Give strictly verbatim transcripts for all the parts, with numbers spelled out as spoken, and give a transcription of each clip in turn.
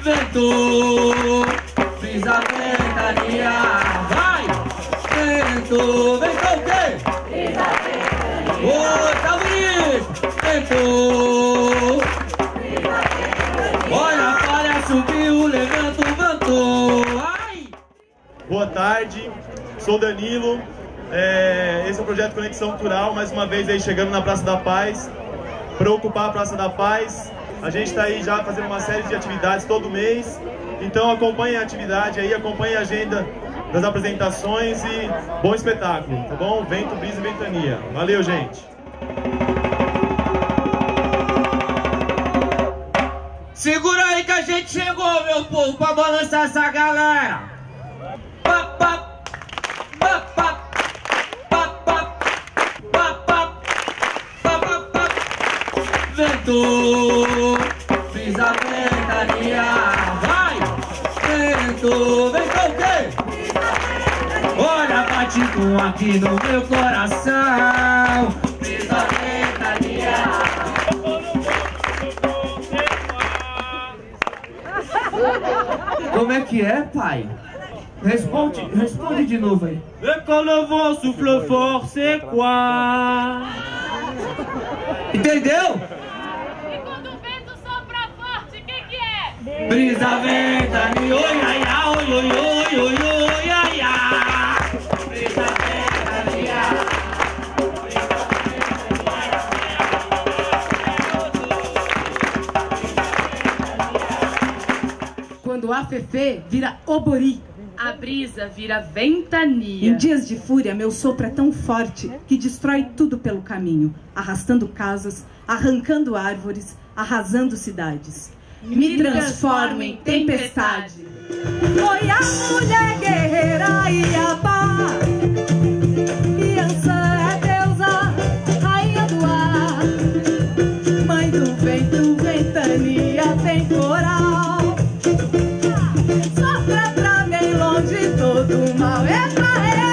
Ventou, fiz a ventania. Vai! Ventou, ventou o quê? Fiz a ventania. Oi, tá bonito! Ventou, fiz a ventania. Olha a falha subiu, levanta o ventou. Ai! Boa tarde, sou Danilo. É, esse é o projeto Conexão Cultural, mais uma vez aí chegando na Praça da Paz, para ocupar a Praça da Paz. A gente está aí já fazendo uma série de atividades todo mês, então acompanhem a atividade aí, acompanhem a agenda das apresentações e bom espetáculo, tá bom? Vento, brisa e ventania. Valeu, gente! Segura aí que a gente chegou, meu povo, para balançar essa galera! Pa, pa, pa, pa. Ventou, fiz a ventania. Vai! Ventou, ventou o quê? Olha, bate com aqui no meu coração. Fiz a ventania. Como é que é, pai? Responde, responde de novo aí. Et quand le vent souffle fort, c'est quoi? Entendeu? E quando o vento sopra forte, o que que é? Brisa, ventania, oi, ai, ai, oi, oi, oi, oi, oi, ai, ai. Brisa, ventania. Quando há fefê, vira obori. A brisa vira ventania. Em dias de fúria, meu sopro é tão forte que destrói tudo pelo caminho, arrastando casas, arrancando árvores, arrasando cidades. Me transformo em tempestade. Foi a mulher guerreira Iabá. Iansã é deusa, rainha do ar, mãe do vento, ventania, temporal. Sopra pra bem longe, todo mal é pra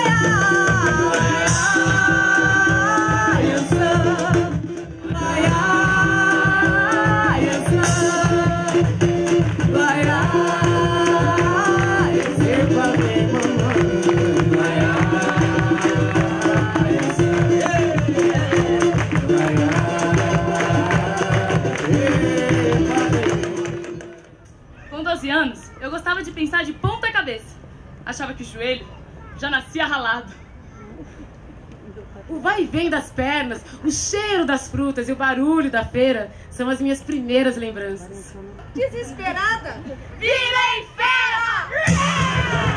Com doze anos, eu gostava de pensar de ponta cabeça. Achava que o joelho já nascia ralado. O vai e vem das pernas, o cheiro das frutas e o barulho da feira são as minhas primeiras lembranças. Desesperada, virei fera!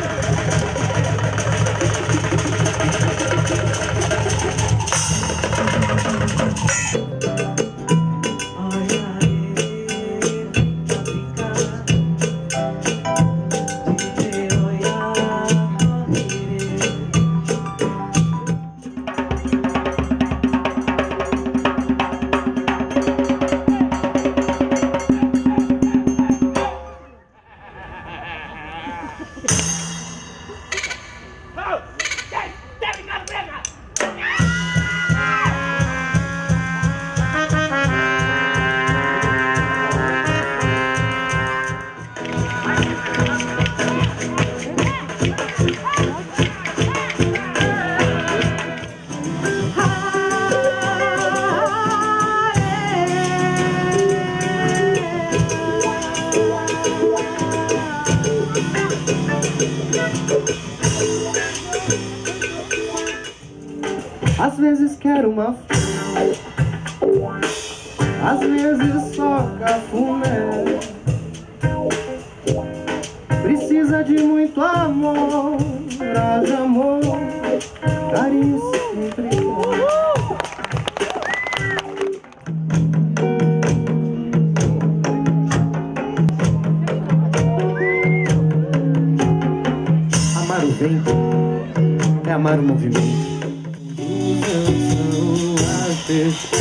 Às vezes quero uma flor, às vezes só cafuné. Precisa de muito amor, haja amor, carinho sempre bom. Amar o vento é amar o movimento. São as